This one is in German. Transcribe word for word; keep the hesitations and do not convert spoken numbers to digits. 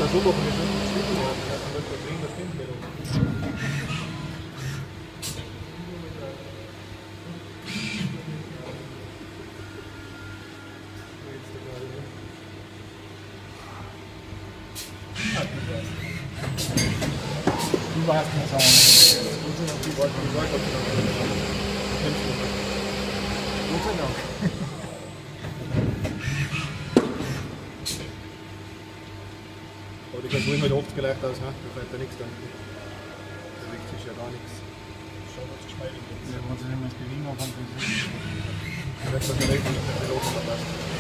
der so machen, wir müssen schwimmen werden. Das ist nicht drin, das stimmt nicht. Du warst nicht sagen. Die wollten die Leute kämpfen. Guten Dank. Aber die kannst du immer oft gleich aus, ne? Da fällt ja nichts dann. Da liegt sich ja gar nichts. Schau, was geschmeidig ist. Ja, wenn sie nicht mehr das Gewinn haben, dann ist es. Da wird man direkt mit dem Piloten dabei.